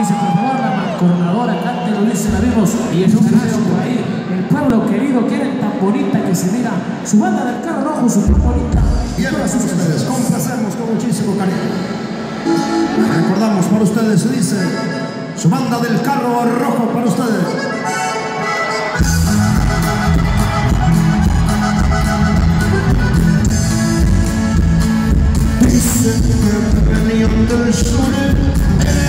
dice, por favor, la mancoronadora, cántelo, dice, la vimos. Y es un ganazo por ahí. El pueblo querido, quieren tan bonita que se mira. Su banda del carro rojo, su tan bonita. Y a todas ustedes, complacemos con muchísimo cariño. Recordamos para ustedes, se dice, su banda del carro rojo para ustedes. Dicen que venían del sur.